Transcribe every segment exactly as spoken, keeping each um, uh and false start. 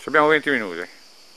abbiamo venti minuti.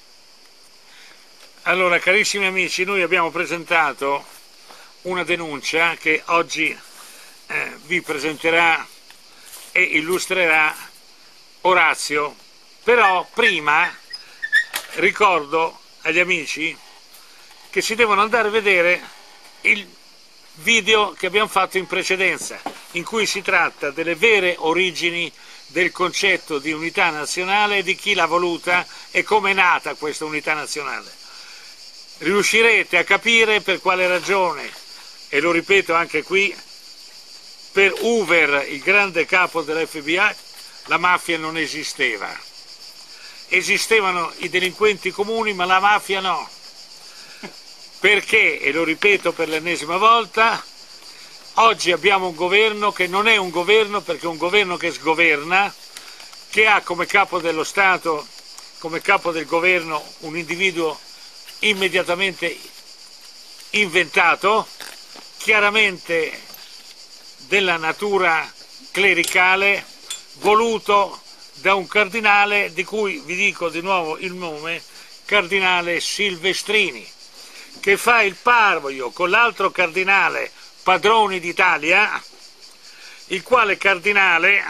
Allora, carissimi amici, noi abbiamo presentato una denuncia che oggi eh, vi presenterà e illustrerà Orazio, però prima ricordo agli amici che si devono andare a vedere il video che abbiamo fatto in precedenza, in cui si tratta delle vere origini del concetto di unità nazionale, di chi l'ha voluta e come è nata questa unità nazionale. Riuscirete a capire per quale ragione, e lo ripeto anche qui, per Hoover, il grande capo dell'F B I, la mafia non esisteva. Esistevano i delinquenti comuni, ma la mafia no. Perché, e lo ripeto per l'ennesima volta, oggi abbiamo un governo che non è un governo, perché è un governo che sgoverna, che ha come capo dello Stato, come capo del governo, un individuo immediatamente inventato, chiaramente della natura clericale, voluto da un cardinale di cui vi dico di nuovo il nome, cardinale Silvestrini, che fa il paio con l'altro cardinale Padroni d'Italia, il quale cardinale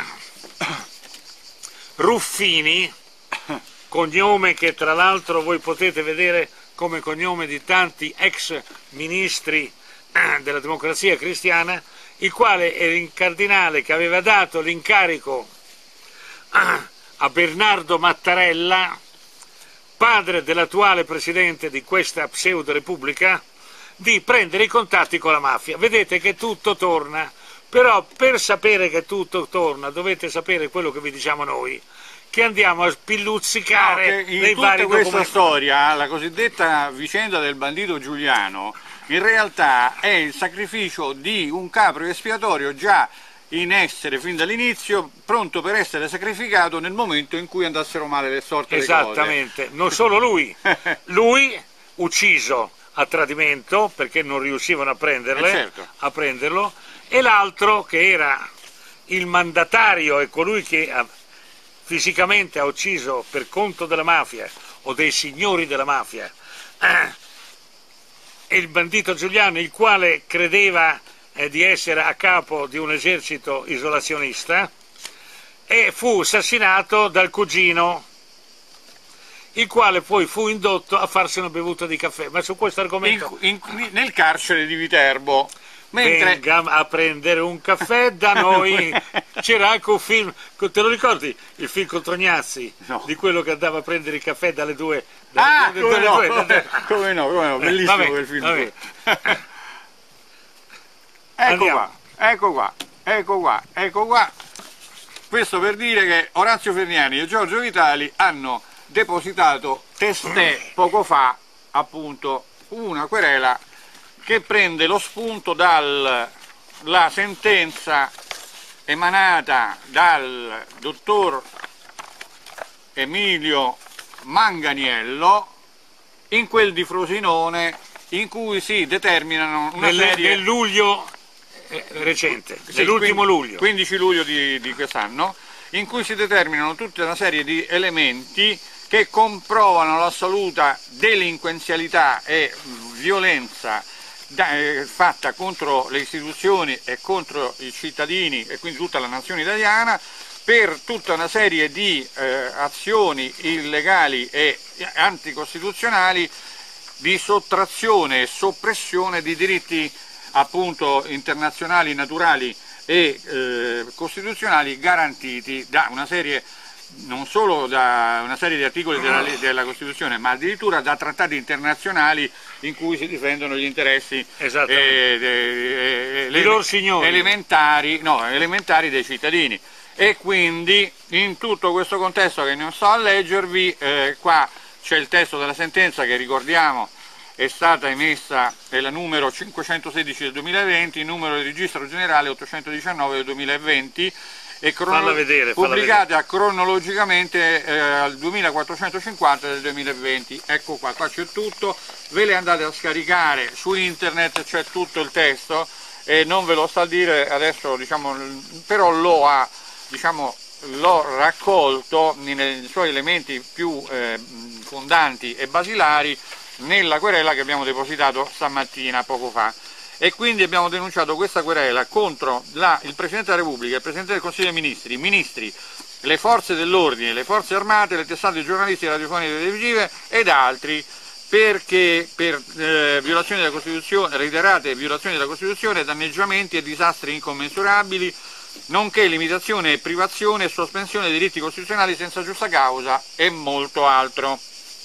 Ruffini, cognome che tra l'altro voi potete vedere come cognome di tanti ex ministri della Democrazia Cristiana, il quale era il cardinale che aveva dato l'incarico a Bernardo Mattarella, padre dell'attuale presidente di questa pseudo repubblica, di prendere i contatti con la mafia. Vedete che tutto torna, però per sapere che tutto torna dovete sapere quello che vi diciamo noi, che andiamo a spilluzzicare no, in nei tutta vari questa documenti. storia, la cosiddetta vicenda del bandito Giuliano, in realtà è il sacrificio di un capro espiatorio già in essere fin dall'inizio, pronto per essere sacrificato nel momento in cui andassero male le sorti delle cose. Esattamente, non solo lui, lui ucciso a tradimento perché non riuscivano a prenderle, eh certo. a prenderlo, e l'altro che era il mandatario e colui che ha, fisicamente ha ucciso per conto della mafia o dei signori della mafia, eh, e il bandito Giuliano, il quale credeva eh, di essere a capo di un esercito isolazionista, e fu assassinato dal cugino, il quale poi fu indotto a farsi una bevuta di caffè. Ma su questo argomento in, in, nel carcere di Viterbo, mentre... venga a prendere un caffè da noi. C'era anche un film, te lo ricordi il film con Tognazzi, no. di quello che andava a prendere il caffè dalle due, ah dalle, come, dalle no, due, come, dalle... come no come no bellissimo vabbè, quel film. Vabbè. ecco Andiamo. qua ecco qua ecco qua ecco qua questo per dire che Orazio Ferniani e Giorgio Vitali hanno depositato testè poco fa appunto una querela che prende lo spunto dalla sentenza emanata dal dottor Emilio Manganiello in quel di Frosinone, in cui si determinano una nel, serie... nel luglio eh, recente, sì, nell'ultimo luglio. quindici luglio di, di quest'anno, in cui si determinano tutta una serie di elementi che comprovano l'assoluta delinquenzialità e violenza da, eh, fatta contro le istituzioni e contro i cittadini e quindi tutta la nazione italiana, per tutta una serie di eh, azioni illegali e anticostituzionali di sottrazione e soppressione di diritti appunto internazionali, naturali e eh, costituzionali garantiti da una serie, non solo da una serie di articoli della, della Costituzione, ma addirittura da trattati internazionali in cui si difendono gli interessi eh, eh, eh, loro signori. elementari, no, elementari dei cittadini. E quindi in tutto questo contesto che non sto a leggervi, eh, qua c'è il testo della sentenza che ricordiamo è stata emessa, è la numero cinquecentosedici del duemilaventi, numero di registro generale ottocentodiciannove del duemilaventi, e falla vedere, falla pubblicata vedere. cronologicamente eh, al duemilaquattrocentocinquanta del duemilaventi. Ecco qua, qua c'è tutto, ve le andate a scaricare su internet, c'è tutto il testo e non ve lo sto a dire adesso, diciamo, però lo ha diciamo, l'ho raccolto nei suoi elementi più eh, fondanti e basilari nella querela che abbiamo depositato stamattina, poco fa. E quindi abbiamo denunciato questa querela contro la, il Presidente della Repubblica, il Presidente del Consiglio dei Ministri, i ministri, le forze dell'ordine, le forze armate, le testate giornalistiche, radiofoniche e televisive ed altri, perché per eh, violazioni della Costituzione, reiterate violazioni della Costituzione, danneggiamenti e disastri incommensurabili, nonché limitazione e privazione e sospensione dei diritti costituzionali senza giusta causa e molto altro.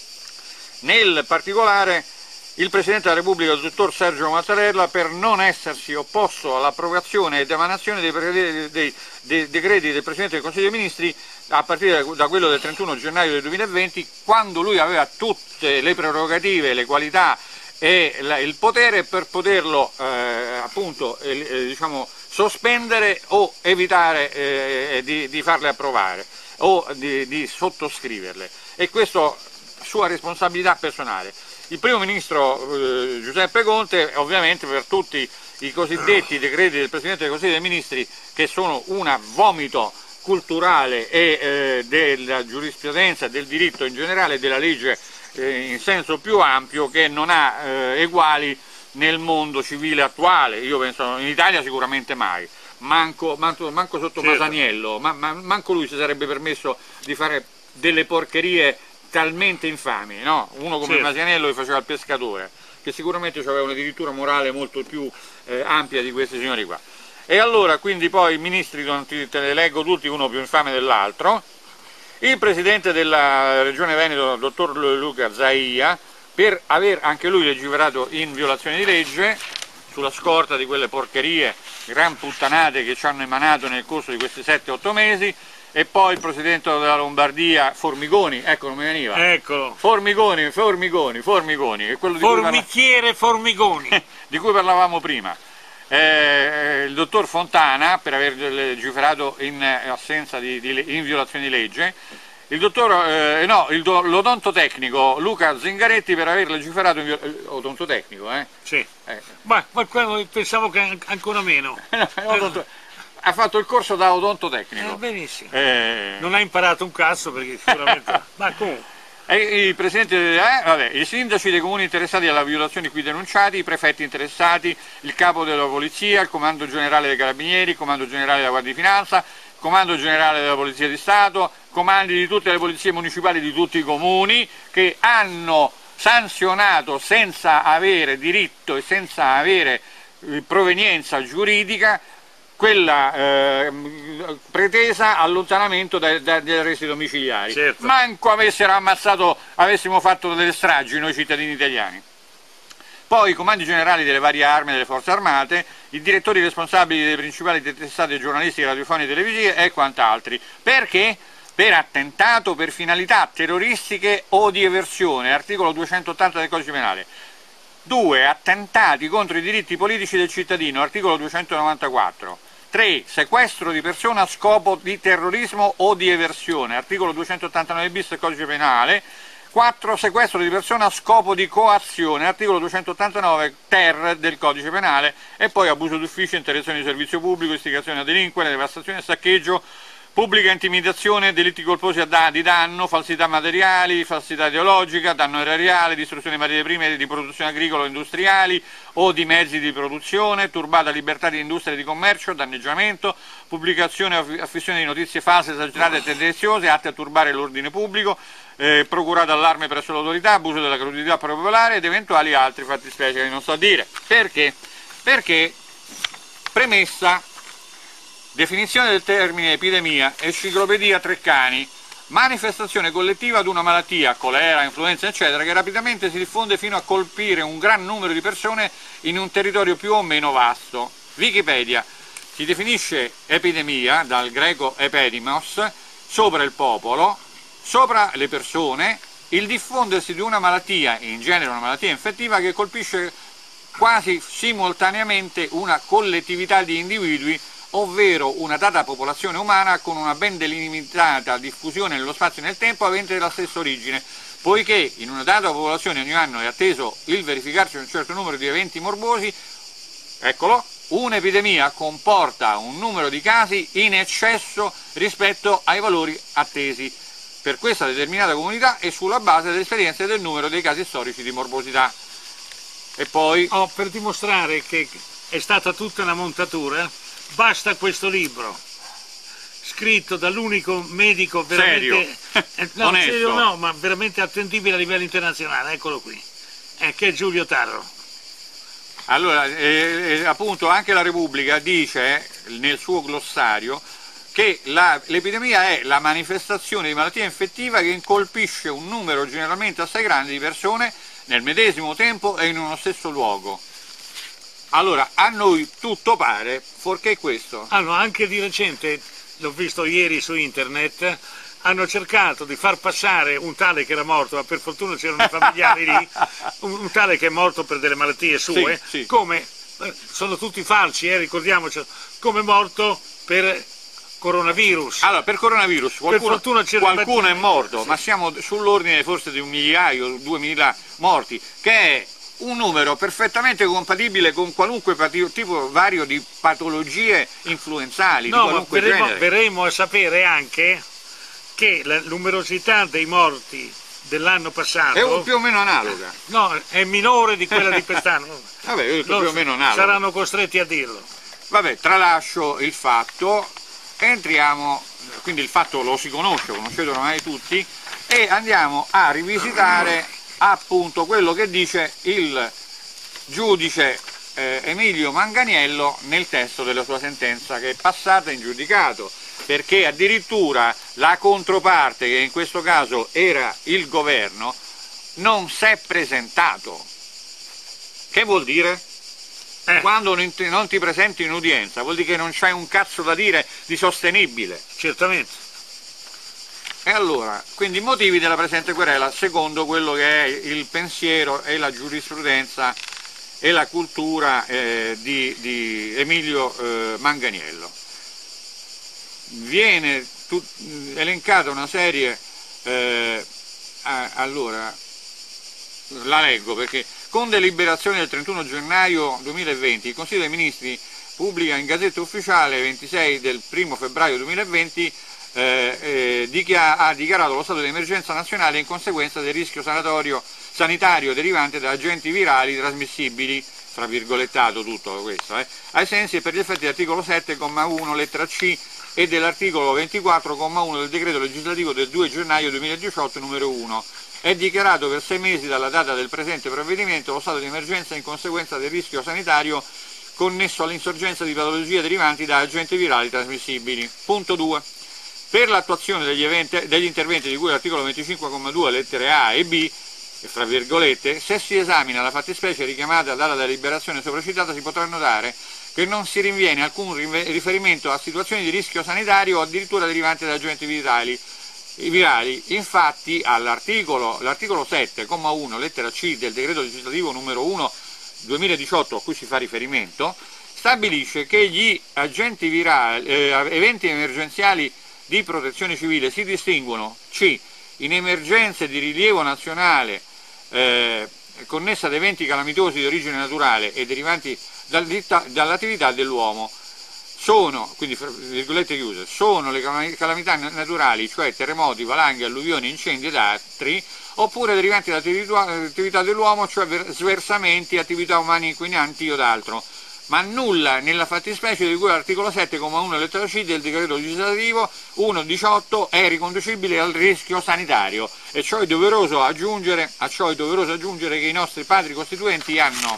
Nel particolare il Presidente della Repubblica, il dottor Sergio Mattarella, per non essersi opposto all'approvazione ed emanazione dei, dei, dei, dei decreti del Presidente del Consiglio dei Ministri a partire da quello del trentuno gennaio del duemilaventi, quando lui aveva tutte le prerogative, le qualità e la, il potere per poterlo eh, appunto eh, diciamo, sospendere o evitare eh, di, di farle approvare o di, di sottoscriverle, e questo sua responsabilità personale. Il primo ministro eh, Giuseppe Conte, ovviamente, per tutti i cosiddetti decreti del Presidente del Consiglio dei Ministri, che sono una vomito culturale e eh, della giurisprudenza, del diritto in generale, della legge eh, in senso più ampio, che non ha eh, eguali nel mondo civile attuale. Io penso in Italia sicuramente mai, manco, manco, manco sotto certo. Masaniello, ma, ma, manco lui si sarebbe permesso di fare delle porcherie talmente infami, no? Uno come certo. Masaniello che faceva il pescatore, che sicuramente aveva una dirittura morale molto più eh, ampia di questi signori qua. E allora, quindi poi i ministri, te ne leggo tutti, uno più infame dell'altro. Il presidente della Regione Veneto, dottor Luca Zaia, per aver anche lui legiferato in violazione di legge, sulla scorta di quelle porcherie, gran puttanate che ci hanno emanato nel corso di questi sette otto mesi. E poi il presidente della Lombardia, Formigoni, ecco, non mi veniva. Eccolo. Formigoni, Formigoni, Formigoni. È quello di Formichiere cui parla... Formigoni. di cui parlavamo prima. Eh, il dottor Fontana, per aver legiferato in assenza di, di in violazione di legge. Il dottor, eh, no, il do, l'odontotecnico Luca Zingaretti, per aver legiferato in violazione... Odontotecnico, eh? Sì. Eh. Ma, ma pensavo che ancora meno. no, odonto... Ha fatto il corso da odontotecnico. Eh, benissimo. Eh... Non ha imparato un cazzo perché sicuramente... Ma comunque... E i, presidenti, eh, vabbè, i sindaci dei comuni interessati alla violazione qui denunciati, i prefetti interessati, il capo della polizia, il comando generale dei carabinieri, il comando generale della Guardia di Finanza, il comando generale della Polizia di Stato, comandi di tutte le polizie municipali di tutti i comuni, che hanno sanzionato senza avere diritto e senza avere eh, provenienza giuridica quella eh, pretesa allontanamento dai, dagli arresti domiciliari. Certo. Manco avessero ammazzato, avessimo fatto delle stragi noi cittadini italiani. Poi i comandi generali delle varie armi delle forze armate, i direttori responsabili delle principali testate giornalistiche, radiofoniche e televisive e quant'altri. Perché? Per attentato per finalità terroristiche o di eversione, articolo duecentottanta del Codice Penale. due. Attentati contro i diritti politici del cittadino, articolo duecentonovantaquattro. tre. Sequestro di persona a scopo di terrorismo o di eversione, articolo duecentottantanove bis del Codice Penale. quattro. Sequestro di persona a scopo di coazione, articolo duecentottantanove ter del Codice Penale. E poi abuso d'ufficio, interdizione di servizio pubblico, istigazione a delinquere, devastazione e saccheggio, pubblica intimidazione, delitti colposi di danno, falsità materiali, falsità ideologica, danno erariale, distruzione di materie prime di produzione agricola o industriali o di mezzi di produzione, turbata libertà di industria e di commercio, danneggiamento, pubblicazione o affissione di notizie false, esagerate e tendenziose, atte a turbare l'ordine pubblico, eh, procurato allarme presso l'autorità, abuso della crudità popolare ed eventuali altri fattispecie che non so dire. Perché? Perché, premessa, definizione del termine epidemia, enciclopedia Treccani, manifestazione collettiva di una malattia, colera, influenza eccetera, che rapidamente si diffonde fino a colpire un gran numero di persone in un territorio più o meno vasto. Wikipedia, si definisce epidemia, dal greco epidemos, sopra il popolo, sopra le persone, il diffondersi di una malattia, in genere una malattia infettiva, che colpisce quasi simultaneamente una collettività di individui, ovvero una data popolazione umana con una ben delimitata diffusione nello spazio e nel tempo avente la stessa origine, poiché in una data popolazione ogni anno è atteso il verificarsi di un certo numero di eventi morbosi, eccolo, un'epidemia comporta un numero di casi in eccesso rispetto ai valori attesi per questa determinata comunità e sulla base delle esperienze del numero dei casi storici di morbosità. E poi... Oh, per dimostrare che è stata tutta una montatura, basta questo libro, scritto dall'unico medico veramente... Serio? no, Onesto. serio no, ma veramente attendibile a livello internazionale, eccolo qui, eh, che è Giulio Tarro. Allora, eh, eh, appunto anche la Repubblica dice nel suo glossario che l'epidemia è la manifestazione di malattia infettiva che colpisce un numero generalmente assai grande di persone nel medesimo tempo e in uno stesso luogo. Allora, a noi tutto pare, fuorché questo. Allora, anche di recente, l'ho visto ieri su internet, hanno cercato di far passare un tale che era morto, ma per fortuna c'erano i familiari lì, un, un tale che è morto per delle malattie sue, sì, sì. come, sono tutti falsi, eh, ricordiamoci, come morto per coronavirus. Allora, per coronavirus qualcuno, per qualcuno è morto, sì. Ma siamo sull'ordine forse di un migliaio, duemila morti, che è un numero perfettamente compatibile con qualunque tipo vario di patologie influenzali, no, di qualunque ma verremo, genere. verremo a sapere anche che la numerosità dei morti dell'anno passato è più o meno analoga. No, è minore di quella di quest'anno. Vabbè, io dico più o meno analoga. Saranno costretti a dirlo. Vabbè, tralascio il fatto, entriamo, quindi il fatto lo si conosce, conoscete ormai tutti, e andiamo a rivisitare appunto quello che dice il giudice eh, Emilio Manganiello nel testo della sua sentenza che è passata in giudicato, perché addirittura la controparte, che in questo caso era il governo, non si è presentato. Che vuol dire? Eh. Quando non ti, non ti presenti in udienza vuol dire che non c'hai un cazzo da dire di sostenibile. Certamente. E allora, quindi i motivi della presente querela, secondo quello che è il pensiero e la giurisprudenza e la cultura eh, di, di Emilio eh, Manganiello. Viene tut, elencata una serie, eh, a, allora, la leggo perché con deliberazione del trentuno gennaio duemilaventi il Consiglio dei Ministri pubblica in Gazzetta Ufficiale ventisei del primo febbraio duemilaventi eh, eh, dichiara, ha dichiarato lo stato di emergenza nazionale in conseguenza del rischio sanatorio, sanitario derivante da agenti virali trasmissibili, fra virgolettato tutto questo, eh, ai sensi e per gli effetti dell'articolo sette comma uno lettera C e dell'articolo ventiquattro comma uno del decreto legislativo del due gennaio duemiladiciotto numero uno. È dichiarato per sei mesi dalla data del presente provvedimento lo stato di emergenza in conseguenza del rischio sanitario connesso all'insorgenza di patologie derivanti da agenti virali trasmissibili. Punto due. Per l'attuazione degli, degli interventi di cui l'articolo venticinque comma due lettere A e B, e fra virgolette, se si esamina la fattispecie richiamata dalla deliberazione sopracitata si potrà notare che non si rinviene alcun riferimento a situazioni di rischio sanitario o addirittura derivanti da agenti virali. virali. Infatti all'articolo l'articolo sette comma uno lettera C del decreto legislativo numero uno duemiladiciotto a cui si fa riferimento stabilisce che gli agenti virali, eh, eventi emergenziali di protezione civile si distinguono C. in emergenze di rilievo nazionale eh, connesse ad eventi calamitosi di origine naturale e derivanti dall'attività dell'uomo. Sono, quindi virgolette chiuse, sono le calamità naturali, cioè terremoti, valanghe, alluvioni, incendi ed altri, oppure derivanti dall'attività dell'uomo, cioè sversamenti, attività umane inquinanti o d'altro, ma nulla nella fattispecie di cui l'articolo sette comma uno lettera C del decreto legislativo uno diciotto è riconducibile al rischio sanitario, e ciò è doveroso aggiungere, a ciò è doveroso aggiungere che i nostri padri costituenti hanno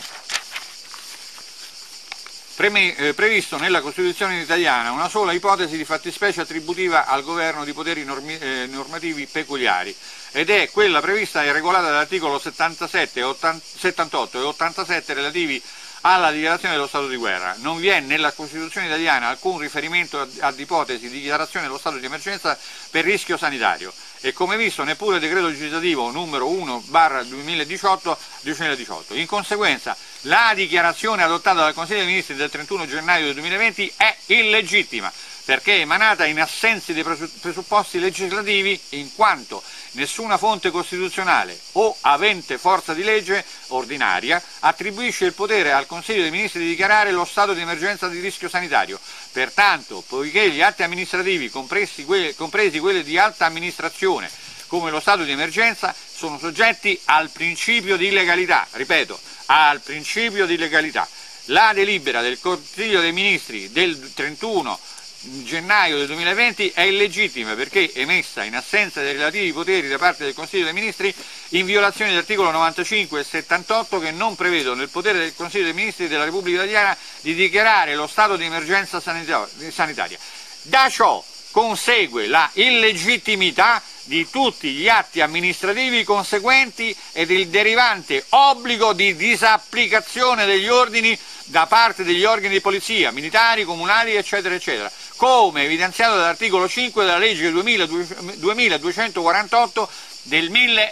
previsto nella Costituzione italiana una sola ipotesi di fattispecie attributiva al governo di poteri normi, eh, normativi peculiari, ed è quella prevista e regolata dall'articolo settantasette, settantotto e ottantasette relativi alla dichiarazione dello stato di guerra. Non vi è nella Costituzione italiana alcun riferimento ad ipotesi di dichiarazione dello stato di emergenza per rischio sanitario, e come visto neppure il decreto legislativo numero uno barra duemiladiciotto. In conseguenza la dichiarazione adottata dal Consiglio dei Ministri del trentuno gennaio del duemilaventi è illegittima, perché è emanata in assenza dei presupposti legislativi, in quanto nessuna fonte costituzionale o avente forza di legge ordinaria attribuisce il potere al Consiglio dei Ministri di dichiarare lo stato di emergenza di rischio sanitario. Pertanto, poiché gli atti amministrativi, compresi quelli, compresi quelli di alta amministrazione, come lo stato di emergenza, sono soggetti al principio di legalità, ripeto, al principio di legalità. La delibera del Consiglio dei Ministri del trentuno gennaio del duemilaventi è illegittima perché emessa in assenza dei relativi poteri da parte del Consiglio dei Ministri, in violazione degli articoli novantacinque e settantotto, che non prevedono il potere del Consiglio dei Ministri della Repubblica Italiana di dichiarare lo stato di emergenza sanitaria. Da ciò consegue la illegittimità di tutti gli atti amministrativi conseguenti ed il derivante obbligo di disapplicazione degli ordini da parte degli organi di polizia, militari, comunali, eccetera, eccetera, come evidenziato dall'articolo cinque della legge duemiladuecentoquarantotto del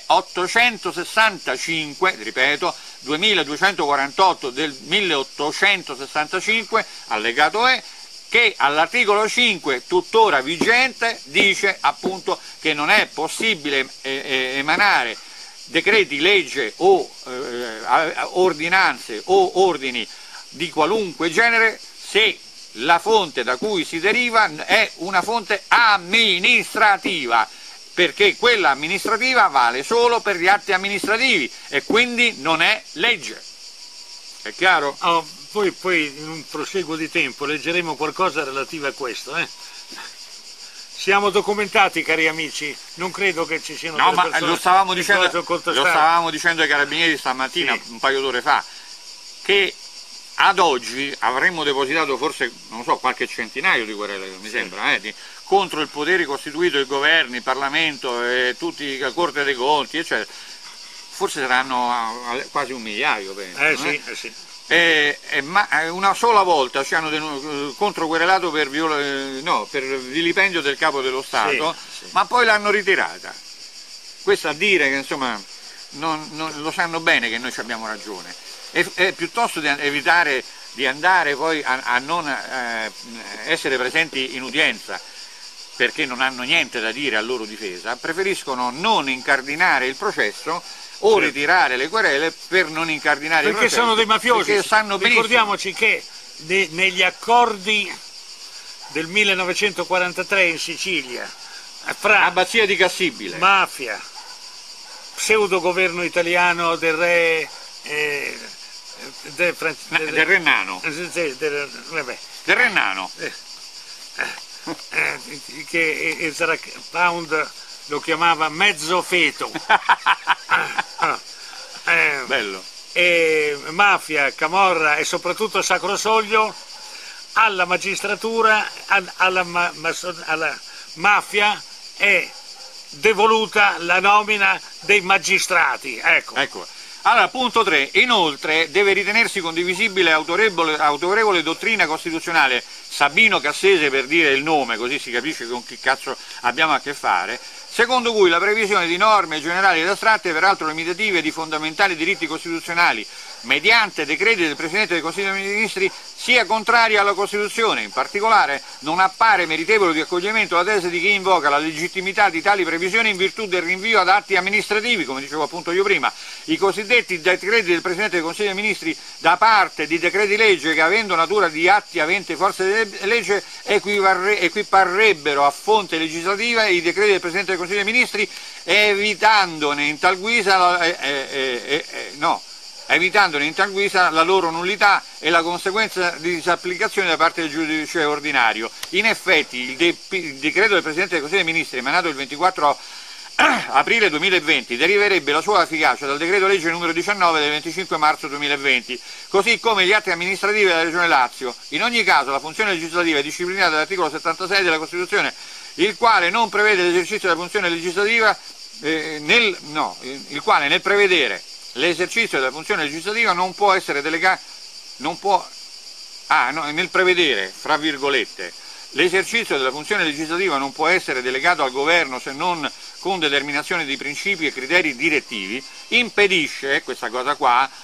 milleottocentosessantacinque, ripeto, duemiladuecentoquarantotto del milleottocentosessantacinque, allegato E, che all'articolo cinque, tuttora vigente, dice appunto che non è possibile eh, emanare decreti legge o eh, ordinanze o ordini di qualunque genere se la fonte da cui si deriva è una fonte amministrativa, perché quella amministrativa vale solo per gli atti amministrativi e quindi non è legge. È chiaro? Oh, poi, poi in un prosieguo di tempo leggeremo qualcosa relativo a questo. Eh? Siamo documentati, cari amici, non credo che ci siano no, delle ma persone lo stavamo, che dicendo, lo stavamo dicendo ai carabinieri stamattina, sì, un paio d'ore fa, che ad oggi avremmo depositato forse, non so, qualche centinaio di querele, mi sembra, eh, di, contro il potere costituito, il governo, il Parlamento, e tutti, la Corte dei Conti, eccetera. Forse saranno quasi un migliaio, penso. Eh sì, eh? eh sì. E, e, ma una sola volta ci hanno controquerelato per, viola, no, per vilipendio del capo dello Stato, sì, sì, ma poi l'hanno ritirata. Questo a dire che insomma non, non, lo sanno bene che noi abbiamo ragione. E, e piuttosto di evitare di andare poi a, a non eh, essere presenti in udienza perché non hanno niente da dire a loro difesa, preferiscono non incardinare il processo o ritirare le querele per non incardinare perché il processo. Perché sono dei mafiosi. Perché sanno benissimo. Ricordiamoci che ne, negli accordi del millenovecentoquarantatré in Sicilia, fra Abbazia di Cassibile, mafia, pseudo governo italiano del re eh, del, del, del, del Rennano, del, del, vabbè. del Rennano, eh, eh, che Ezra Pound lo chiamava mezzo feto. eh, Bello. E mafia, camorra e soprattutto Sacro Soglio, alla magistratura, alla, alla mafia è devoluta la nomina dei magistrati. Ecco. Ecco. Allora, punto tre. Inoltre deve ritenersi condivisibile autorevole, autorevole dottrina costituzionale, Sabino Cassese per dire il nome, così si capisce con chi cazzo abbiamo a che fare, secondo cui la previsione di norme generali ed astratte, peraltro limitative di fondamentali diritti costituzionali, mediante decreti del Presidente del Consiglio dei Ministri, sia contraria alla Costituzione. In particolare non appare meritevole di accoglimento la tesi di chi invoca la legittimità di tali previsioni in virtù del rinvio ad atti amministrativi, come dicevo appunto io prima. I cosiddetti decreti del Presidente del Consiglio dei Ministri da parte di decreti legge che, avendo natura di atti avente forza di legge, equiparrebbero a fonte legislativa i decreti del Presidente del Consiglio dei Ministri, evitandone in tal guisa la, eh, eh, eh, eh, no, evitandone in tal guisa la loro nullità e la conseguenza di disapplicazione da parte del giudice ordinario. In effetti il, de il decreto del Presidente del Consiglio dei Ministri, emanato il ventiquattro aprile duemilaventi, deriverebbe la sua efficacia dal decreto legge numero diciannove del venticinque marzo duemilaventi, così come gli atti amministrativi della Regione Lazio. In ogni caso la funzione legislativa è disciplinata dall'articolo settantasei della Costituzione, il quale non prevede l'esercizio della funzione legislativa eh, nel, no, il quale nel prevedere l'esercizio della funzione legislativa non può essere delegato, non può, ah, no, nel prevedere, fra virgolette, l'esercizio della funzione legislativa non può essere delegato al governo se non con determinazione di principi e criteri direttivi, impedisce, questa cosa qua,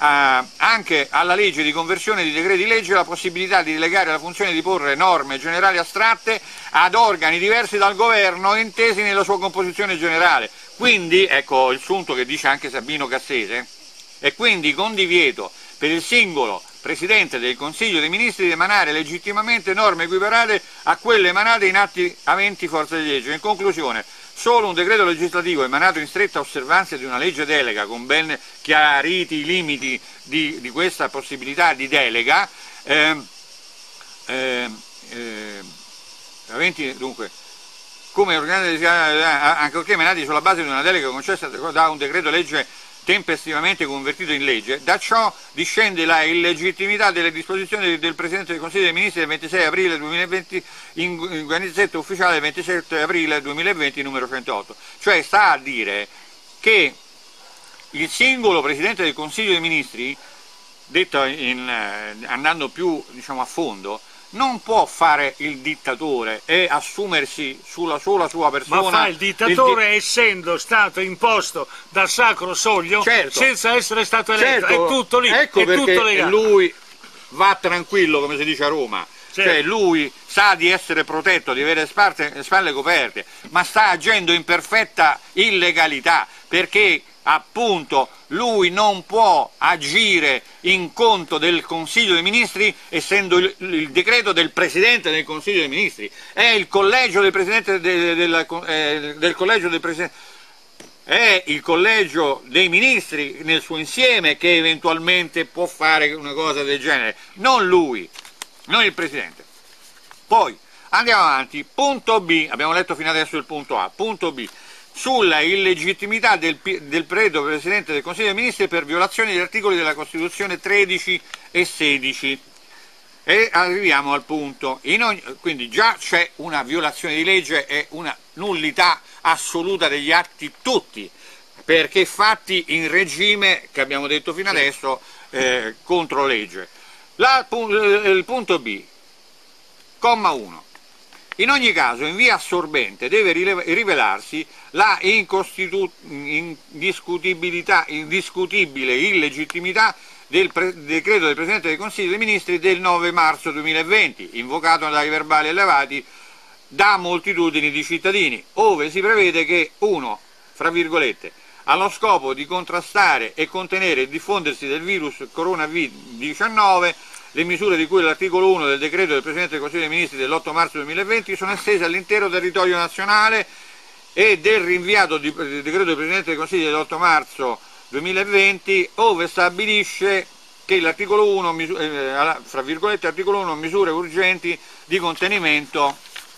eh, anche alla legge di conversione di decreti legge la possibilità di delegare la funzione di porre norme generali astratte ad organi diversi dal governo intesi nella sua composizione generale. Quindi, ecco il sunto che dice anche Sabino Cassese, e quindi con divieto per il singolo Presidente del Consiglio dei Ministri di emanare legittimamente norme equiparate a quelle emanate in atti aventi forza di legge. In conclusione, solo un decreto legislativo emanato in stretta osservanza di una legge delega, con ben chiariti i limiti di, di questa possibilità di delega, eh, eh, eh, aventi, dunque, come ancorché emanati sulla base di una delega concessa da un decreto legge tempestivamente convertito in legge, da ciò discende la illegittimità delle disposizioni del Presidente del Consiglio dei Ministri del ventisei aprile duemilaventi in Gazzetta Ufficiale del ventisette aprile duemilaventi numero centootto. Cioè sta a dire che il singolo Presidente del Consiglio dei Ministri, detto in, andando più diciamo, a fondo, non può fare il dittatore e assumersi sulla sola sua persona. Ma fa il dittatore il di... essendo stato imposto dal Sacro Soglio, certo, senza essere stato eletto, certo, è tutto lì, ecco è perché tutto legato. Lui va tranquillo, come si dice a Roma, certo, cioè lui sa di essere protetto, di avere spalle coperte, ma sta agendo in perfetta illegalità, perché appunto lui non può agire in conto del Consiglio dei Ministri essendo il, il decreto del Presidente del Consiglio dei Ministri, è il collegio del Presidente de, de, de, eh, del collegio del Presidente, è il collegio dei Ministri nel suo insieme che eventualmente può fare una cosa del genere, non lui, non il Presidente. Poi andiamo avanti, punto B, abbiamo letto fino adesso il punto A, punto B. Sulla illegittimità del, del preto Presidente del Consiglio dei Ministri per violazione degli articoli della Costituzione tredici e sedici. E arriviamo al punto, in ogni, quindi già c'è una violazione di legge e una nullità assoluta degli atti tutti, perché fatti in regime, che abbiamo detto fino adesso, eh, contro legge. La, il punto B, comma uno. In ogni caso, in via assorbente deve rivelarsi la indiscutibilità, indiscutibile illegittimità del decreto del Presidente del Consiglio dei Ministri del nove marzo duemilaventi, invocato dai verbali elevati da moltitudini di cittadini, ove si prevede che uno, fra virgolette, allo scopo di contrastare e contenere il diffondersi del virus coronavirus diciannove, le misure di cui l'articolo uno del decreto del Presidente del Consiglio dei Ministri dell'otto marzo duemilaventi sono estese all'intero territorio nazionale e del rinviato di, del decreto del Presidente del Consiglio dell'otto marzo duemilaventi, ove stabilisce che l'articolo uno, eh, fra virgolette, articolo uno, misure urgenti di contenimento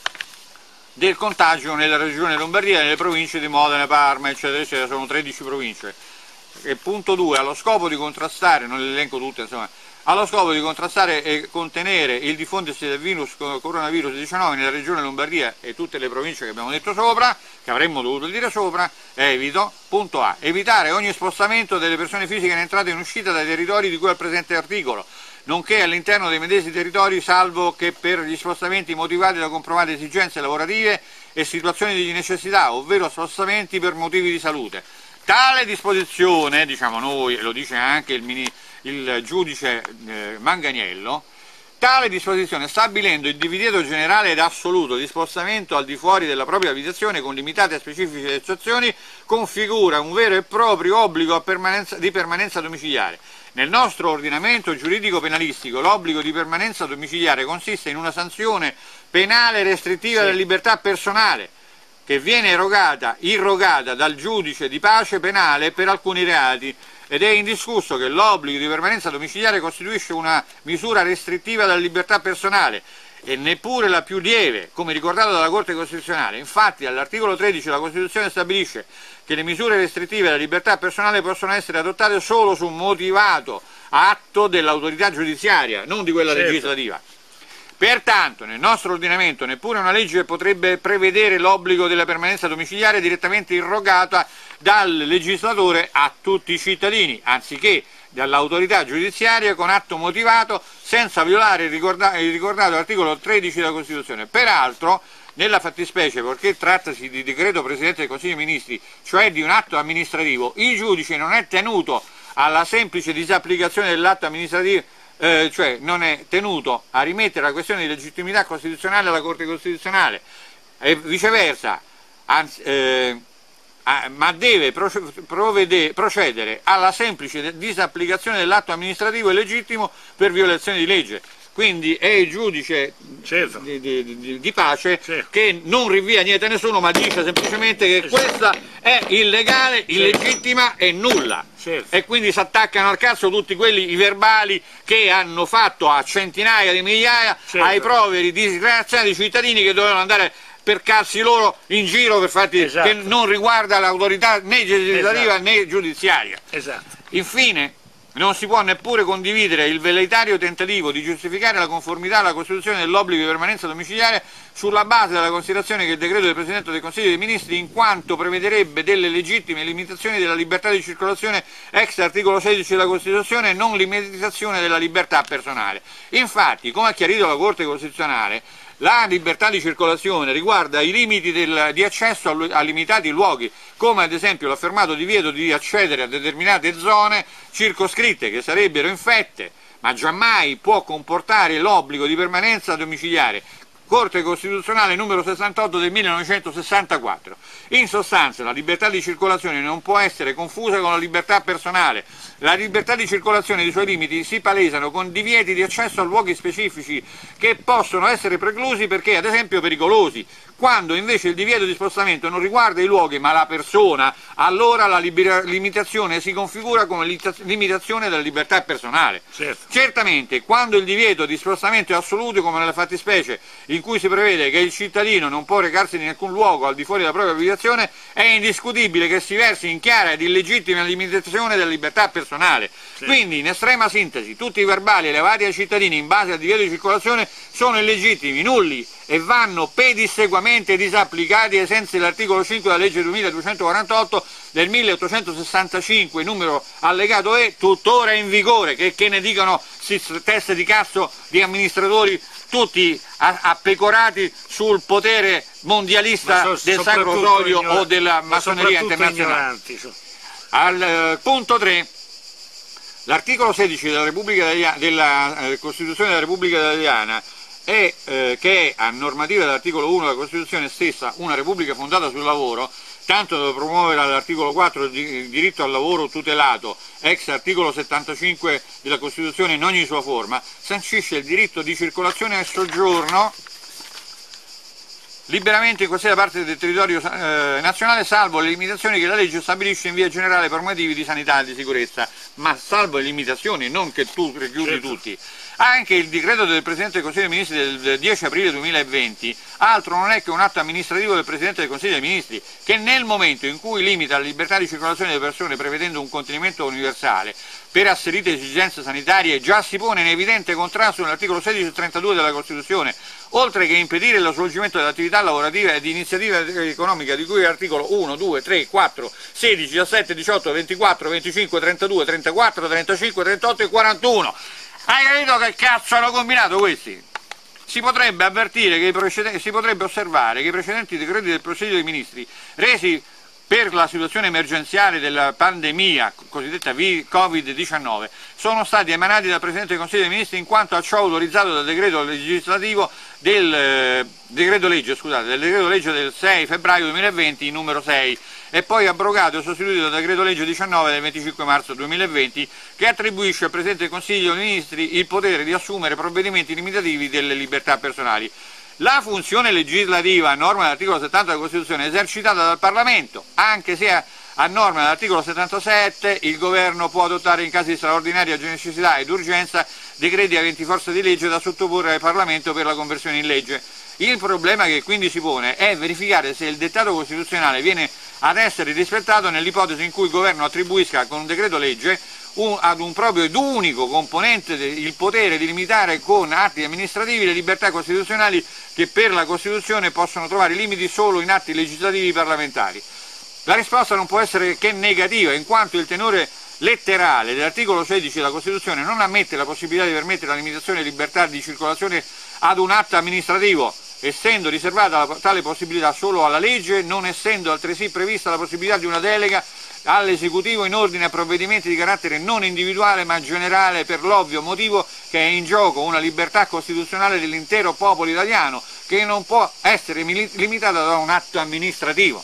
del contagio nella regione Lombardia, nelle province di Modena, Parma, eccetera, eccetera, sono tredici province. E punto due, allo scopo di contrastare, non le elenco tutte, insomma, allo scopo di contrastare e contenere il diffondersi del virus coronavirus diciannove nella regione Lombardia e tutte le province che abbiamo detto sopra, che avremmo dovuto dire sopra, evito, punto A, evitare ogni spostamento delle persone fisiche in entrata e in uscita dai territori di cui al presente articolo, nonché all'interno dei medesimi territori, salvo che per gli spostamenti motivati da comprovate esigenze lavorative e situazioni di necessità, ovvero spostamenti per motivi di salute. Tale disposizione, diciamo noi, e lo dice anche il, mini, il giudice eh, Manganiello, tale disposizione, stabilendo il divieto generale ed assoluto di spostamento al di fuori della propria abitazione con limitate e specifiche eccezioni, configura un vero e proprio obbligo a permanenza, di permanenza domiciliare. Nel nostro ordinamento giuridico penalistico l'obbligo di permanenza domiciliare consiste in una sanzione penale restrittiva sì. della libertà personale, che viene erogata, irrogata dal giudice di pace penale per alcuni reati, ed è indiscusso che l'obbligo di permanenza domiciliare costituisce una misura restrittiva della libertà personale e neppure la più lieve, come ricordato dalla Corte Costituzionale. Infatti all'articolo tredici la Costituzione stabilisce che le misure restrittive della libertà personale possono essere adottate solo su motivato atto dell'autorità giudiziaria, non di quella certo. legislativa. Pertanto, nel nostro ordinamento neppure una legge potrebbe prevedere l'obbligo della permanenza domiciliare direttamente irrogata dal legislatore a tutti i cittadini, anziché dall'autorità giudiziaria con atto motivato senza violare il ricordato articolo tredici della Costituzione. Peraltro, nella fattispecie, poiché trattasi di decreto Presidente del Consiglio dei Ministri, cioè di un atto amministrativo, il giudice non è tenuto alla semplice disapplicazione dell'atto amministrativo, eh, cioè non è tenuto a rimettere la questione di legittimità costituzionale alla Corte Costituzionale, e viceversa, anzi, eh, Ah, ma deve procedere alla semplice disapplicazione dell'atto amministrativo illegittimo per violazione di legge. Quindi è il giudice certo. di, di, di, di pace certo. che non rinvia niente a nessuno, ma dice semplicemente che certo. questa è illegale, illegittima certo. e nulla. Certo. E quindi si attaccano al cazzo tutti quelli, i verbali che hanno fatto a centinaia di migliaia certo. ai poveri disgraziati cittadini che dovevano andare per cazzi loro in giro per fatti esatto. che non riguarda l'autorità né legislativa esatto. né giudiziaria. Esatto. Infine, non si può neppure condividere il velleitario tentativo di giustificare la conformità alla Costituzione dell'obbligo di permanenza domiciliare sulla base della considerazione che il decreto del Presidente del Consiglio dei Ministri, in quanto prevederebbe delle legittime limitazioni della libertà di circolazione ex articolo sedici della Costituzione e non limitazione della libertà personale. Infatti, come ha chiarito la Corte Costituzionale, la libertà di circolazione riguarda i limiti del, di accesso a, a limitati luoghi, come ad esempio l'affermato divieto di accedere a determinate zone circoscritte che sarebbero infette, ma giammai può comportare l'obbligo di permanenza domiciliare. Corte Costituzionale numero sessantotto del millenovecentosessantaquattro. In sostanza, la libertà di circolazione non può essere confusa con la libertà personale. La libertà di circolazione e i suoi limiti si palesano con divieti di accesso a luoghi specifici che possono essere preclusi perché, ad esempio, pericolosi. Quando invece il divieto di spostamento non riguarda i luoghi ma la persona, allora la limitazione si configura come limitazione della libertà personale. Certo. Certamente, quando il divieto di spostamento è assoluto, come nella fattispecie in cui si prevede che il cittadino non può recarsi in alcun luogo al di fuori della propria abitazione, è indiscutibile che si versi in chiara ed illegittima limitazione della libertà personale. Sì. Quindi, in estrema sintesi, tutti i verbali elevati ai cittadini in base al divieto di circolazione sono illegittimi, nulli e vanno pedissequamente disapplicati ai sensi dell'articolo cinque della legge duemiladuecentoquarantotto del milleottocentosessantacinque, numero allegato E, tuttora in vigore, che, che ne dicano teste di cazzo di amministratori tutti appecorati sul potere mondialista so, del Sacro Soglio o della massoneria internazionale. Al eh, punto tre, l'articolo sedici della, Repubblica della eh, Costituzione della Repubblica Italiana è, eh, che è a normativa dell'articolo uno della Costituzione stessa una Repubblica fondata sul lavoro, tanto da promuovere all'articolo quattro il diritto al lavoro tutelato, ex articolo settantacinque della Costituzione in ogni sua forma, sancisce il diritto di circolazione e soggiorno liberamente in qualsiasi parte del territorio eh, nazionale, salvo le limitazioni che la legge stabilisce in via generale per motivi di sanità e di sicurezza, ma salvo le limitazioni, non che tu richiudi certo. tutti. Anche il decreto del Presidente del Consiglio dei Ministri del dieci aprile duemilaventi altro non è che un atto amministrativo del Presidente del Consiglio dei Ministri, che nel momento in cui limita la libertà di circolazione delle persone prevedendo un contenimento universale per asserite esigenze sanitarie, già si pone in evidente contrasto con l'articolo sedici e trentadue della Costituzione, oltre che impedire lo svolgimento dell'attività lavorativa e di iniziativa economica di cui articolo uno, due, tre, quattro, sedici, diciassette, diciotto, ventiquattro, venticinque, trentadue, trentaquattro, trentacinque, trentotto e quarantuno. Hai capito che cazzo hanno combinato questi? Si potrebbe avvertire che i precedenti, si potrebbe osservare che i precedenti decreti del Consiglio dei Ministri, resi per la situazione emergenziale della pandemia cosiddetta Covid diciannove, sono stati emanati dal Presidente del Consiglio dei Ministri in quanto a ciò autorizzato dal decreto legislativo del eh, decreto legge, scusate, del decreto legge del sei febbraio duemilaventi numero sei, e poi abrogato e sostituito dal decreto legge diciannove del venticinque marzo duemilaventi, che attribuisce al Presidente del Consiglio dei Ministri il potere di assumere provvedimenti limitativi delle libertà personali. La funzione legislativa, a norma dell'articolo settanta della Costituzione, è esercitata dal Parlamento, anche se a norma dell'articolo settantasette il Governo può adottare in casi di straordinaria necessità ed urgenza decreti aventi forza di legge da sottoporre al Parlamento per la conversione in legge. Il problema che quindi si pone è verificare se il dettato costituzionale viene ad essere rispettato nell'ipotesi in cui il Governo attribuisca con un decreto legge un, ad un proprio ed unico componente il potere di limitare con atti amministrativi le libertà costituzionali che per la Costituzione possono trovare limiti solo in atti legislativi parlamentari. La risposta non può essere che negativa, in quanto il tenore letterale dell'articolo sedici della Costituzione non ammette la possibilità di permettere la limitazione di libertà di circolazione ad un atto amministrativo, essendo riservata tale possibilità solo alla legge, non essendo altresì prevista la possibilità di una delega all'esecutivo in ordine a provvedimenti di carattere non individuale ma generale, per l'ovvio motivo che è in gioco una libertà costituzionale dell'intero popolo italiano che non può essere limitata da un atto amministrativo.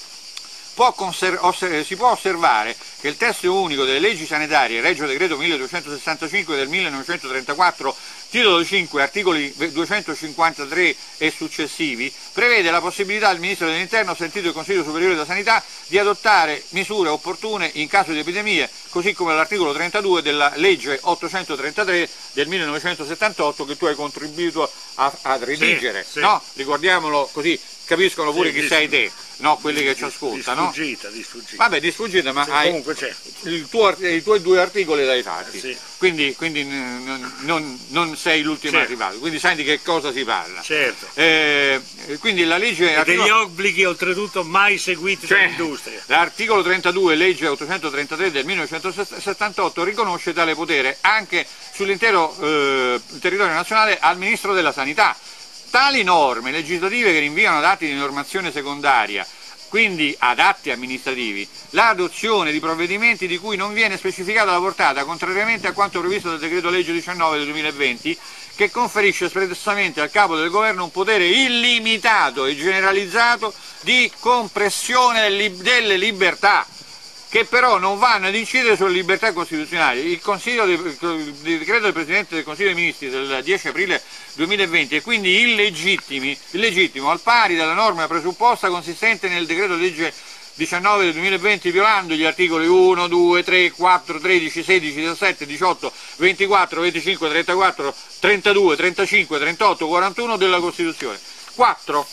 Può si può osservare che il testo unico delle leggi sanitarie, Regio Decreto milleduecentosessantacinque del millenovecentotrentaquattro, titolo cinque, articoli duecentocinquantatré e successivi, prevede la possibilità del Ministro dell'Interno, sentito il Consiglio Superiore della Sanità, di adottare misure opportune in caso di epidemie, così come l'articolo trentadue della legge ottocentotrentatré del millenovecentosettantotto che tu hai contribuito a, a redigere. Sì, sì. No? Ricordiamolo così capiscono pure sì, chi sei te, no? Quelli che ci ascoltano. Di sfuggita, di sfuggita. Vabbè, di sfuggita, ma sì, hai comunque c'è. Il tuo, i tuoi due articoli l'hai fatti, eh, sì. quindi, quindi non, non, non sei l'ultimo certo. arrivato, quindi sai di che cosa si parla. Certo. Eh, quindi la legge... E articolo... degli obblighi oltretutto mai seguiti cioè, dall'industria. L'articolo trentadue, legge ottocentotrentatré del millenovecentosettantotto, riconosce tale potere anche sull'intero eh, territorio nazionale al Ministro della Sanità. Tali norme legislative che rinviano ad atti di normazione secondaria, quindi ad atti amministrativi, l'adozione di provvedimenti di cui non viene specificata la portata, contrariamente a quanto previsto dal decreto legge diciannove del duemilaventi, che conferisce espressamente al capo del governo un potere illimitato e generalizzato di compressione delle libertà, che però non vanno ad incidere sulle libertà costituzionali. Il, consiglio del, il decreto del Presidente del Consiglio dei Ministri del dieci aprile duemilaventi è quindi illegittimo al pari della norma presupposta consistente nel decreto legge diciannove del duemilaventi, violando gli articoli uno, due, tre, quattro, tredici, sedici, diciassette, diciotto, ventiquattro, venticinque, trentaquattro, trentadue, trentacinque, trentotto, quarantuno della Costituzione. quattro.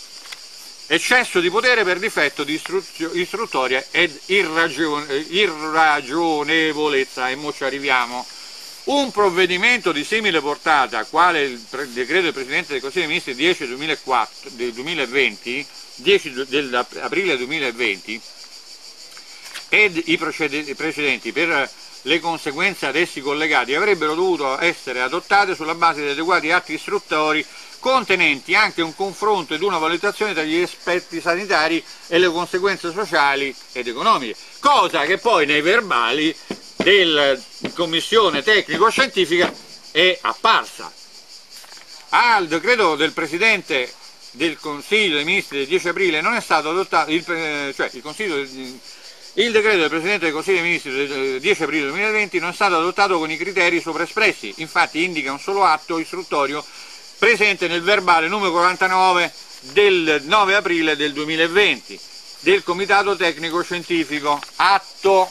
Eccesso di potere per difetto di istruttoria ed irragione, irragionevolezza, e mo ci arriviamo. Un provvedimento di simile portata, quale il decreto del Presidente del Consiglio dei Ministri dieci del duemilaventi, dieci aprile duemilaventi, ed i precedenti per le conseguenze ad essi collegati avrebbero dovuto essere adottate sulla base di adeguati atti istruttori contenenti anche un confronto ed una valutazione tra gli aspetti sanitari e le conseguenze sociali ed economiche, cosa che poi nei verbali della commissione tecnico-scientifica è apparsa. Al decreto del Presidente del Consiglio dei Ministri del dieci aprile non è stato adottato, il, cioè il, Consiglio, il decreto del Presidente del Consiglio dei Ministri del dieci aprile duemilaventi non è stato adottato con i criteri sopra espressi, infatti indica un solo atto istruttorio presente nel verbale numero quarantanove del nove aprile del duemilaventi del Comitato Tecnico Scientifico, atto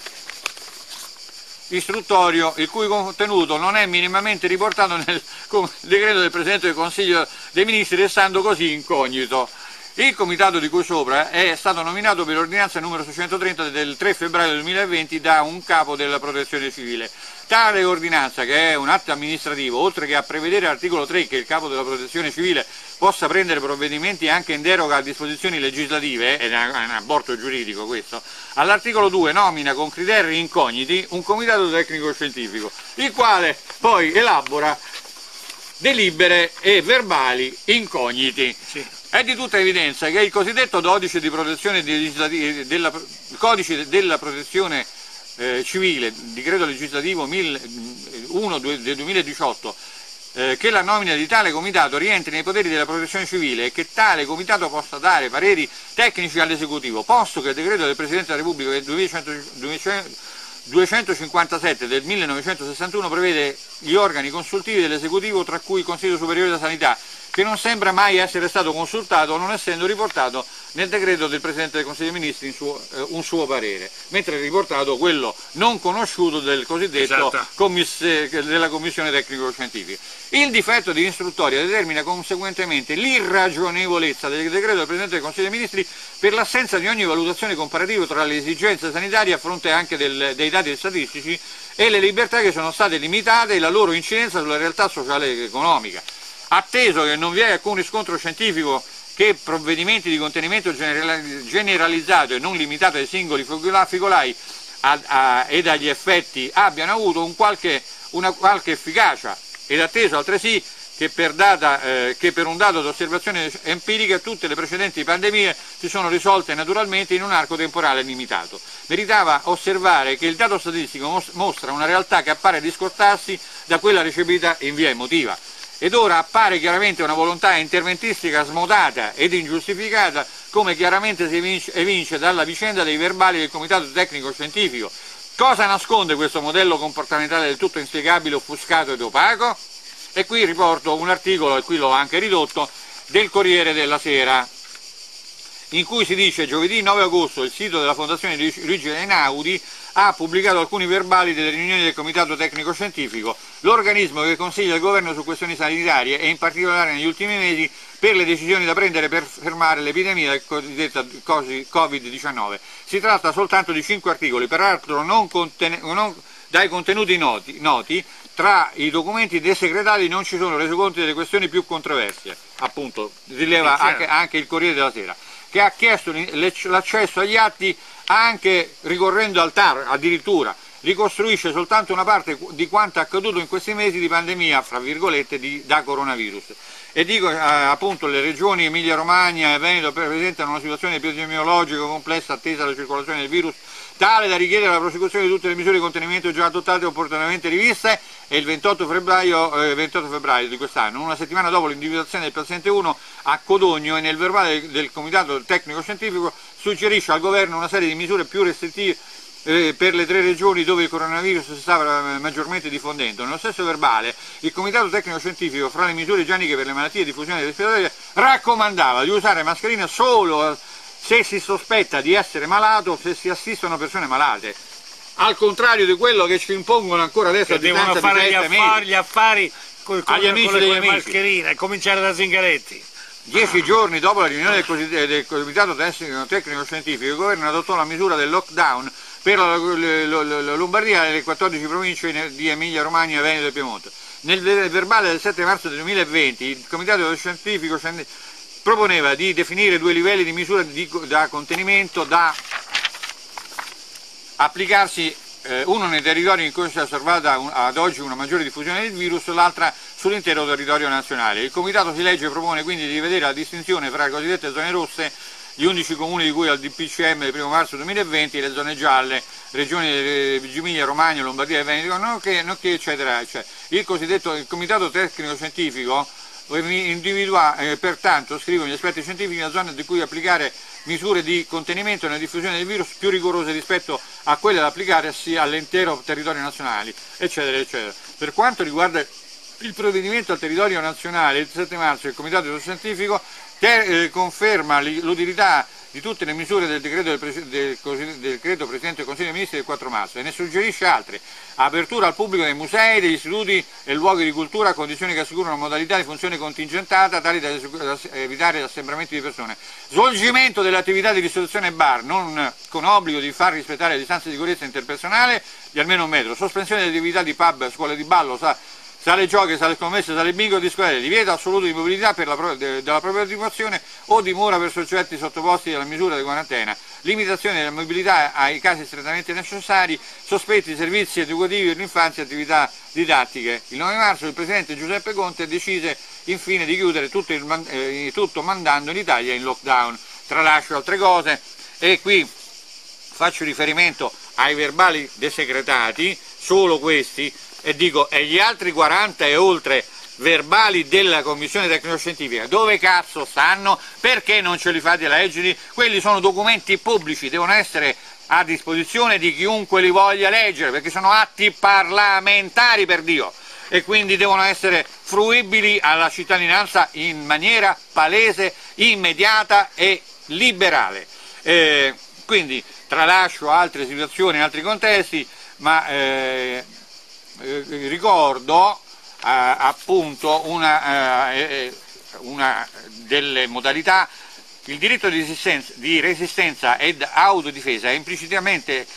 istruttorio il cui contenuto non è minimamente riportato nel decreto del Presidente del Consiglio dei Ministri, restando così incognito. Il comitato di cui sopra è stato nominato per ordinanza numero seicentotrenta del tre febbraio duemilaventi da un capo della Protezione Civile. Tale ordinanza, che è un atto amministrativo, oltre che a prevedere all'articolo tre che il capo della Protezione Civile possa prendere provvedimenti anche in deroga a disposizioni legislative, ed è un aborto giuridico questo, all'articolo due nomina con criteri incogniti un comitato tecnico-scientifico, il quale poi elabora delibere e verbali incogniti. Sì. È di tutta evidenza che il cosiddetto codice di protezione della, codice della protezione eh, civile, decreto legislativo uno del duemiladiciotto, eh, che la nomina di tale comitato rientri nei poteri della protezione civile e che tale comitato possa dare pareri tecnici all'esecutivo, posto che il decreto del Presidente della Repubblica duecentocinquantasette del millenovecentosessantuno prevede gli organi consultivi dell'esecutivo, tra cui il Consiglio Superiore della Sanità, che non sembra mai essere stato consultato, non essendo riportato nel decreto del Presidente del Consiglio dei Ministri in suo, eh, un suo parere, mentre è riportato quello non conosciuto del cosiddetto esatto. commiss della Commissione Tecnico-Scientifica. Il difetto di istruttoria determina conseguentemente l'irragionevolezza del decreto del Presidente del Consiglio dei Ministri per l'assenza di ogni valutazione comparativa tra le esigenze sanitarie a fronte anche del, dei dati statistici e le libertà che sono state limitate e la loro incidenza sulla realtà sociale ed economica. Atteso che non vi è alcun riscontro scientifico che provvedimenti di contenimento generalizzato e non limitato ai singoli focolai a, a, ed agli effetti abbiano avuto un qualche, una qualche efficacia, ed atteso altresì che per, data, eh, che per un dato di osservazione empirica tutte le precedenti pandemie si sono risolte naturalmente in un arco temporale limitato. Meritava osservare che il dato statistico mostra una realtà che appare discostarsi da quella recepita in via emotiva. Ed ora appare chiaramente una volontà interventistica smodata ed ingiustificata, come chiaramente si evince, evince dalla vicenda dei verbali del Comitato Tecnico Scientifico. Cosa nasconde questo modello comportamentale del tutto inspiegabile, offuscato ed opaco? E qui riporto un articolo, e qui l'ho anche ridotto, del Corriere della Sera, in cui si dice: giovedì nove agosto il sito della Fondazione Luigi Einaudi ha pubblicato alcuni verbali delle riunioni del Comitato Tecnico Scientifico, l'organismo che consiglia il governo su questioni sanitarie e in particolare negli ultimi mesi per le decisioni da prendere per fermare l'epidemia del cosiddetta Covid diciannove. Si tratta soltanto di cinque articoli, peraltro non, non dai contenuti noti, noti. Tra i documenti desecretati non ci sono resoconti delle questioni più controverse, appunto, rileva anche, anche il Corriere della Sera, che ha chiesto l'accesso agli atti anche ricorrendo al T A R, addirittura ricostruisce soltanto una parte di quanto accaduto in questi mesi di pandemia, fra virgolette, di, da coronavirus. E dico eh, appunto le regioni Emilia Romagna e Veneto presentano una situazione epidemiologica complessa attesa alla circolazione del virus, tale da richiedere la prosecuzione di tutte le misure di contenimento già adottate e opportunamente riviste, e il ventotto febbraio, eh, ventotto febbraio di quest'anno, una settimana dopo l'individuazione del paziente uno a Codogno, e nel verbale del, del Comitato Tecnico Scientifico suggerisce al governo una serie di misure più restrittive eh, per le tre regioni dove il coronavirus si stava maggiormente diffondendo. Nello stesso verbale il Comitato Tecnico Scientifico, fra le misure igieniche per le malattie di diffusione respiratoria, raccomandava di usare mascherina solo se si sospetta di essere malato o se si assistono persone malate, al contrario di quello che ci impongono ancora adesso a distanza devono fare di gli affari, gli affari con, con, agli amici con le, degli con le amici. mascherine, a cominciare da Zingaretti. Dieci giorni dopo la riunione del, del Comitato Tecnico Scientifico, il governo adottò la misura del lockdown per la, la, la, la Lombardia e le quattordici province di Emilia Romagna, Veneto e Piemonte. Nel verbale del sette marzo del duemilaventi il Comitato Scientifico proponeva di definire due livelli di misura di, da contenimento da applicarsi, eh, uno nei territori in cui si è osservata un, ad oggi una maggiore diffusione del virus, l'altra sull'intero territorio nazionale. Il Comitato si legge propone quindi di vedere la distinzione fra le cosiddette zone rosse, gli undici comuni di cui al D P C M del primo marzo duemilaventi, e le zone gialle, regioni di Emilia, Romagna, Lombardia e Veneto, nonché, nonché eccetera, eccetera. Il cosiddetto il Comitato Tecnico Scientifico individua eh, pertanto, scrivono gli esperti scientifici, una zona di cui applicare misure di contenimento nella diffusione del virus più rigorose rispetto a quelle da applicarsi all'intero territorio nazionale, eccetera, eccetera. Per quanto riguarda il provvedimento al territorio nazionale, il sette marzo il Comitato Scientifico che, eh, conferma l'utilità di tutte le misure del decreto, del, del, del decreto Presidente del Consiglio dei Ministri del quattro marzo e ne suggerisce altre: apertura al pubblico dei musei, degli istituti e luoghi di cultura a condizioni che assicurano modalità di funzione contingentata tali da evitare l'assembramento di persone, svolgimento delle attività di ristorazione bar non con obbligo di far rispettare le distanze di sicurezza interpersonale di almeno un metro, sospensione delle attività di pub, scuole di ballo, sa sale giochi, sale scommesse, sale bingo, discoteche, divieto assoluto di mobilità per la pro de della propria dimora o dimora per soggetti sottoposti alla misura di quarantena, limitazione della mobilità ai casi strettamente necessari, sospetti di servizi educativi per l'infanzia e attività didattiche. Il nove marzo il Presidente Giuseppe Conte decise infine di chiudere tutto, il man eh, tutto mandando l'Italia in lockdown. Tralascio altre cose e qui faccio riferimento ai verbali desecretati, solo questi, e dico, e gli altri quaranta e oltre verbali della Commissione Tecnico-Scientifica, dove cazzo stanno? Perché non ce li fate leggere? Quelli sono documenti pubblici, devono essere a disposizione di chiunque li voglia leggere, perché sono atti parlamentari, per Dio, e quindi devono essere fruibili alla cittadinanza in maniera palese, immediata e liberale. Eh, quindi tralascio altre situazioni, altri contesti, ma eh, Eh, ricordo eh, appunto una, eh, una delle modalità. Il diritto di resistenza, di resistenza ed autodifesa è implicitamente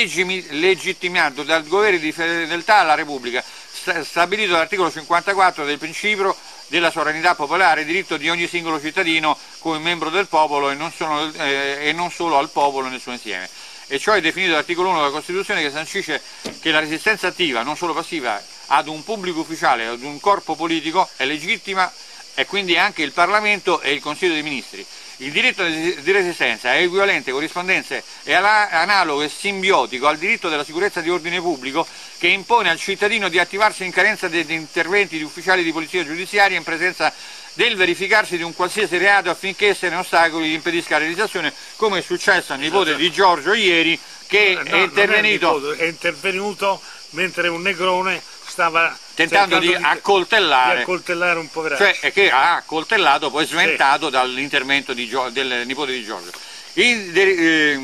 legittimato dal governo di fedeltà alla Repubblica, stabilito dall'articolo cinquantaquattro del principio della sovranità popolare, diritto di ogni singolo cittadino come membro del popolo e non, sono, eh, e non solo al popolo nel suo insieme. E ciò è definito dall'articolo uno della Costituzione, che sancisce che la resistenza attiva, non solo passiva, ad un pubblico ufficiale, ad un corpo politico, è legittima, e quindi anche il Parlamento e il Consiglio dei Ministri. Il diritto di resistenza è equivalente, corrispondente e analogo e simbiotico al diritto della sicurezza di ordine pubblico, che impone al cittadino di attivarsi in carenza degli interventi di ufficiali di polizia giudiziaria in presenza del verificarsi di un qualsiasi reato, affinché se ne ostacoli gli impedisca la realizzazione, come è successo al nipote di Giorgio ieri, che no, è intervenuto. È, è intervenuto mentre un negrone stava tentando di, di accoltellare, di accoltellare un poveraccio. Cioè che ha accoltellato, poi sventato sì. dall'intervento del nipote di Giorgio. Il, eh,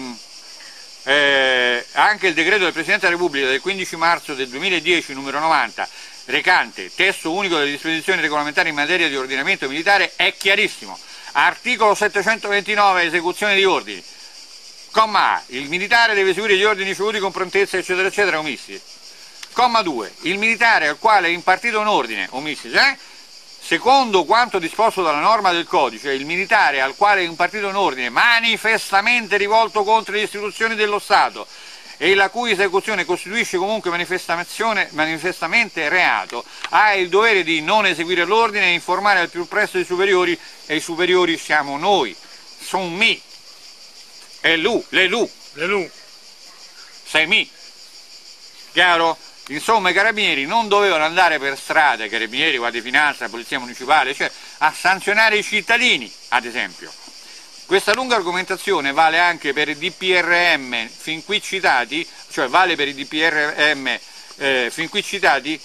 eh, anche il decreto del Presidente della Repubblica del quindici marzo del duemiladieci numero novanta, recante testo unico delle disposizioni regolamentari in materia di ordinamento militare, è chiarissimo. Articolo settecentoventinove, esecuzione di ordini. Comma A, il militare deve eseguire gli ordini ricevuti con prontezza, eccetera, eccetera, omissi. Comma due, il militare al quale è impartito un ordine, omissi, eh? secondo quanto disposto dalla norma del codice, il militare al quale è impartito un ordine manifestamente rivolto contro le istituzioni dello Stato e la cui esecuzione costituisce comunque manifestamente reato, ha il dovere di non eseguire l'ordine e informare al più presto i superiori, e i superiori siamo noi, son mi, e lu, le lu, le lu, sei mi, chiaro? Insomma, i carabinieri non dovevano andare per strada, i carabinieri, guardia di finanza, la polizia municipale, cioè a sanzionare i cittadini, ad esempio. Questa lunga argomentazione vale anche per i D P R M fin qui citati, cioè vale per i D P R M eh, fin qui citati,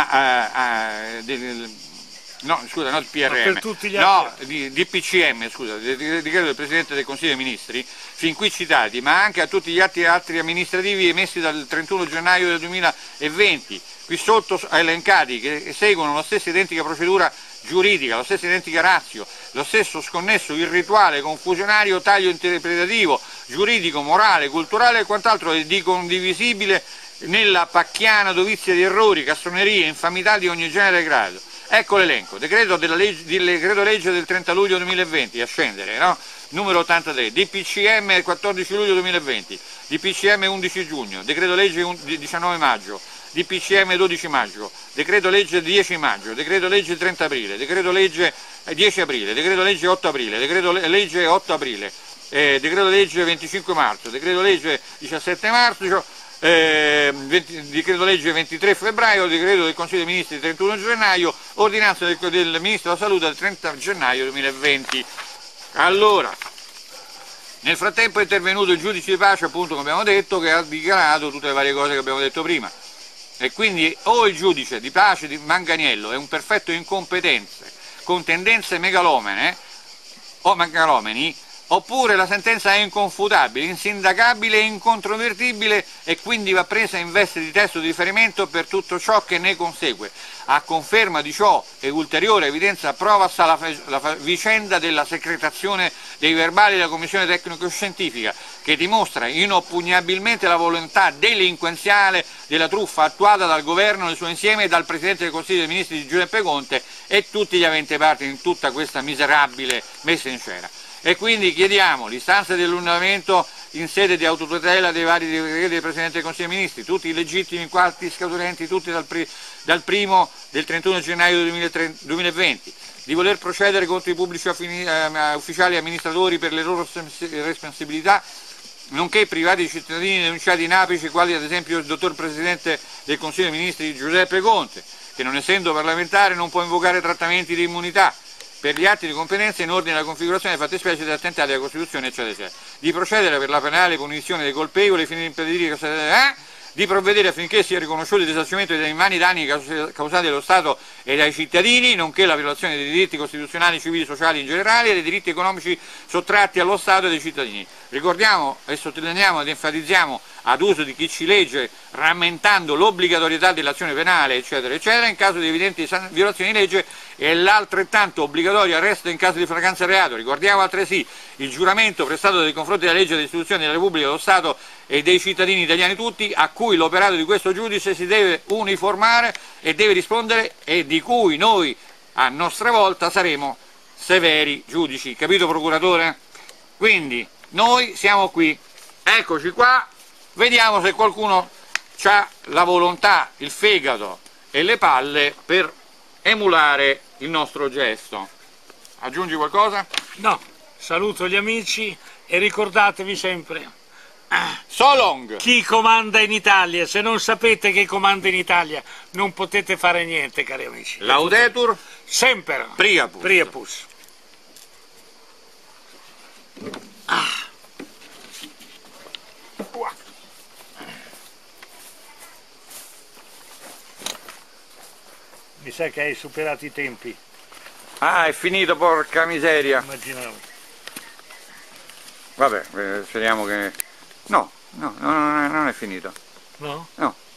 ma eh, eh, del, no, scusa, non D P R M, no, per tutti gli no, altri. di, D P C M, scusa, decreto del Presidente del Consiglio dei Ministri, fin qui citati, ma anche a tutti gli atti altri amministrativi emessi dal trentuno gennaio del duemilaventi, qui sotto elencati, che seguono la stessa identica procedura giuridica, la stessa identica ratio, lo stesso sconnesso irrituale, confusionario taglio interpretativo, giuridico, morale, culturale e quant'altro di condivisibile nella pacchiana dovizia di errori, castronerie, infamità di ogni genere e grado. Ecco l'elenco, decreto, della legge, decreto legge del trenta luglio duemilaventi, a scendere, no? Numero ottantatré, D P C M quattordici luglio duemilaventi, D P C M undici giugno, decreto legge diciannove maggio, D P C M dodici maggio, decreto legge dieci maggio, decreto legge trenta aprile, decreto legge dieci aprile, decreto legge otto aprile, decreto legge otto aprile, eh, decreto legge venticinque marzo, decreto legge diciassette marzo, eh, decreto legge ventitré febbraio, decreto del Consiglio dei Ministri trentuno gennaio, ordinanza del, del Ministro della Salute del trenta gennaio duemilaventi. Allora, nel frattempo è intervenuto il giudice di pace, appunto, come abbiamo detto, che ha dichiarato tutte le varie cose che abbiamo detto prima. E quindi o il giudice di pace di Manganiello è un perfetto incompetente, con tendenze megalomane o megalomani, oppure la sentenza è inconfutabile, insindacabile e incontrovertibile, e quindi va presa in veste di testo di riferimento per tutto ciò che ne consegue. A conferma di ciò e ulteriore evidenza prova sta la, la vicenda della secretazione dei verbali della Commissione Tecnico-Scientifica, che dimostra inoppugnabilmente la volontà delinquenziale della truffa attuata dal Governo nel suo insieme e dal Presidente del Consiglio dei Ministri Giuseppe Conte e tutti gli aventi parte in tutta questa miserabile messa in scena. E quindi chiediamo l'istanza dell'annullamento in sede di autotutela dei vari decreti del Presidente del Consiglio dei Ministri, tutti i legittimi, quanti scaturenti, tutti dal, pri, dal primo del trentuno gennaio duemilaventi, di voler procedere contro i pubblici affini, eh, ufficiali e amministratori per le loro responsabilità, nonché privati cittadini denunciati in apice, quali ad esempio il dottor Presidente del Consiglio dei Ministri Giuseppe Conte, che non essendo parlamentare non può invocare trattamenti di immunità per gli atti di competenza in ordine alla configurazione delle fattispecie degli attentati alla Costituzione, eccetera, eccetera, di procedere per la penale punizione dei colpevoli fino ad impedire che eh, di provvedere affinché sia riconosciuto il risarcimento dei immani danni causati dallo Stato e dai cittadini, nonché la violazione dei diritti costituzionali, civili e sociali in generale e dei diritti economici sottratti allo Stato e dai cittadini. Ricordiamo e sottolineiamo ed enfatizziamo ad uso di chi ci legge, rammentando l'obbligatorietà dell'azione penale, eccetera, eccetera, in caso di evidenti violazioni di legge, e l'altrettanto obbligatorio arresto in caso di flagranza reato. Ricordiamo altresì il giuramento prestato nei confronti della legge delle istituzioni della Repubblica, dello Stato e dei cittadini italiani tutti, a cui l'operato di questo giudice si deve uniformare e deve rispondere, e di cui noi a nostra volta saremo severi giudici. Capito, procuratore? Quindi noi siamo qui, eccoci qua, vediamo se qualcuno ha la volontà, il fegato e le palle per emulare il nostro gesto. Aggiungi qualcosa? No, saluto gli amici e ricordatevi sempre, So long! chi comanda in Italia, se non sapete chi comanda in Italia non potete fare niente, cari amici. Laudetur Semper Priapus. Priapus. Ah. Mi sa che hai superato i tempi. Ah, è finito, porca miseria. Immaginavo. Vabbè, eh, speriamo che... No, no, no, no, non è finito. No? No.